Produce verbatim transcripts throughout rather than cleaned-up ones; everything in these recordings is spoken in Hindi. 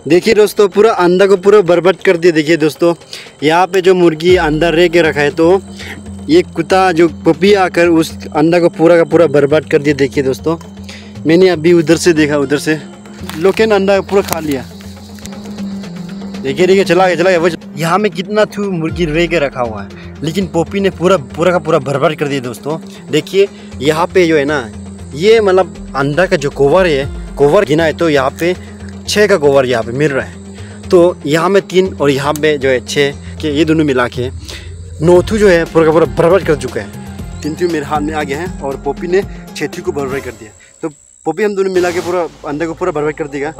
देखिए दोस्तों, पूरा अंडा को पूरा बर्बाद कर दिया। देखिए दोस्तों, यहाँ पे जो मुर्गी अंडा रह के रखा है, तो ये कुत्ता जो पपी आकर उस अंडा को पूरा का पूरा बर्बाद कर दिया। देखिए दोस्तों, मैंने अभी उधर से देखा, उधर से लोग ने अंडा पूरा खा लिया। देखिए देखिए, चला गया चला गया। वो यहाँ में कितना थू मुर्गी रह के रखा हुआ है, लेकिन पपी ने पूरा पूरा का पूरा बर्बाद कर दिया। दोस्तों देखिए, यहाँ पे जो है ना, ये मतलब अंडा का जो कवर है, कवर गिना है तो यहाँ पे छः का कवर यहाँ पे मिल रहा है। तो यहाँ में तीन और यहाँ पे जो है छः के, ये दोनों मिला के नौथू जो है पूरा का पूरा बर्बाद कर चुका है। तीन थू मेरे हाथ में आ गया है और पपी ने छः थू को बर्बाद कर दिया। तो पपी हम दोनों मिला के पूरा अंडा को पूरा बर्बाद कर देगा।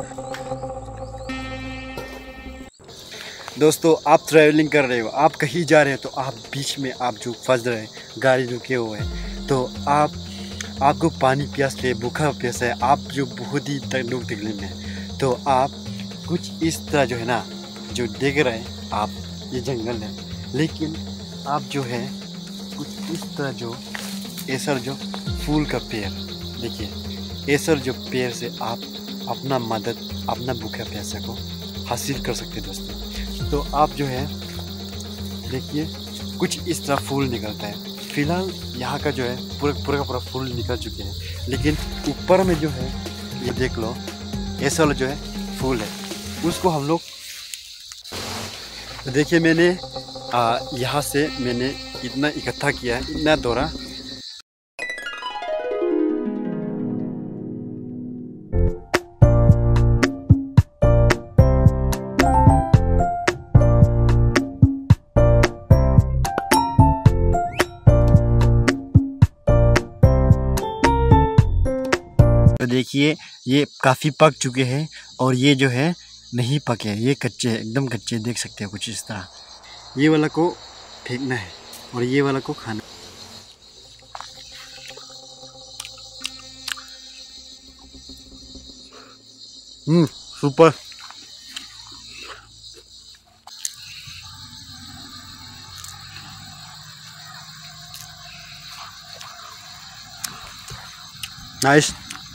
दोस्तों, आप ट्रैवलिंग कर रहे हो, आप कहीं जा रहे हो, तो आप बीच में आप जो फंस रहे हैं, गाड़ी रुके हुए हैं, तो आप आपको पानी प्यास है, भूखा प्यास है, आप जो बहुत ही तकलीफ तकलीफ में है, तो आप कुछ इस तरह जो है ना, जो देख रहे हैं आप, ये जंगल है, लेकिन आप जो है कुछ इस तरह जो ऐसा जो फूल का पेड़, देखिए ऐसा जो पेड़ से आप अपना मदद, अपना भूखा प्यासा को हासिल कर सकते हैं। दोस्तों, तो आप जो है देखिए कुछ इस तरह फूल निकलता है। फिलहाल यहाँ का जो है पूरा पूरा का पूरा फूल निकल चुके हैं, लेकिन ऊपर में जो है ये देख लो, ऐसा वाला जो है फूल है, उसको हम लोग देखिए, मैंने यहाँ से मैंने इतना इकट्ठा किया है, इतना दौरा। तो देखिए, ये काफ़ी पक चुके हैं और ये जो है नहीं पके, ये कच्चे हैं, एकदम कच्चे, देख सकते हो कुछ इस तरह। ये वाला को फेंकना है और ये वाला को खाना। Hmm super. नाइस।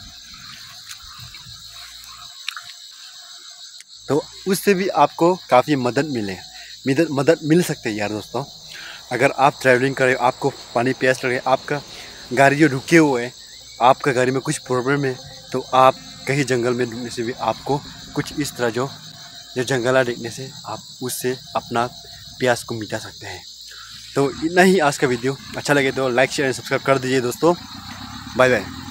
तो उससे भी आपको काफ़ी मदद मिले मदद मदद मिल सकते हैं यार। दोस्तों, अगर आप ट्रैवलिंग करें, आपको पानी प्यास लगे, आपका गाड़ी जो रुके हुए है, आपका गाड़ी में कुछ प्रॉब्लम है, तो आप कहीं जंगल में ढूंढने से भी आपको कुछ इस तरह जो जो जंगला देखने से आप उससे अपना प्यास को मिटा सकते हैं। तो इतना ही आज का वीडियो। अच्छा लगे तो लाइक शेयर सब्सक्राइब कर दीजिए दोस्तों। Bye bye.